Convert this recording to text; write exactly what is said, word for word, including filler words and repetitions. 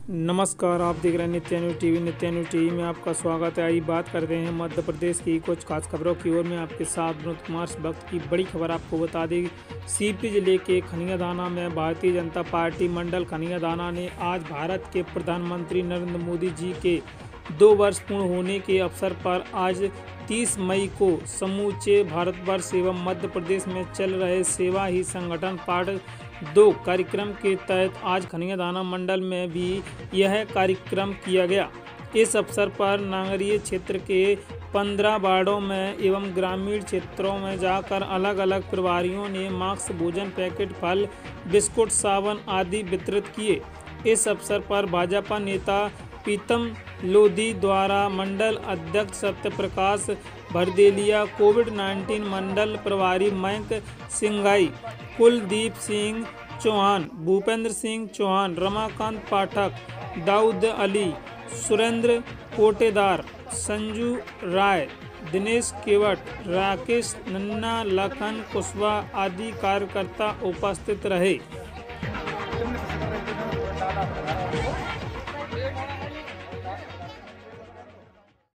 नमस्कार, आप देख रहे हैं Nitya news TV. Nitya news TV में आपका स्वागत है। आइए बात करते हैं मध्य प्रदेश की कुछ खास खबरों की ओर में आपके साथ विनोद कुमार। इस वक्त की बड़ी खबर आपको बता दें, सीपी जिले के खनियादाना में भारतीय जनता पार्टी मंडल खनियादाना ने आज भारत के प्रधानमंत्री नरेंद्र मोदी जी के दो वर्ष पूर्ण होने के अवसर पर आज तीस मई को समूचे भारतवर्ष एवं मध्य प्रदेश में चल रहे सेवा ही संगठन पार्ट दो कार्यक्रम के तहत आज खनियादाना मंडल में भी यह कार्यक्रम किया गया। इस अवसर पर नगरीय क्षेत्र के पंद्रह वार्डों में एवं ग्रामीण क्षेत्रों में जाकर अलग अलग प्रभारियों ने मास्क, भोजन पैकेट, फल, बिस्कुट, साबुन आदि वितरित किए। इस अवसर पर भाजपा नेता प्रीतम लोधी द्वारा मंडल अध्यक्ष सत्य प्रकाश भरदेलिया, कोविड नाइन्टीन मंडल प्रभारी मयंक सिंघाई, कुलदीप सिंह चौहान, भूपेंद्र सिंह चौहान, रमाकांत पाठक, दाऊद अली, सुरेंद्र कोटेदार, संजू राय, दिनेश केवट, राकेश नन्ना, लखन कुशवाहा आदि कार्यकर्ता उपस्थित रहे।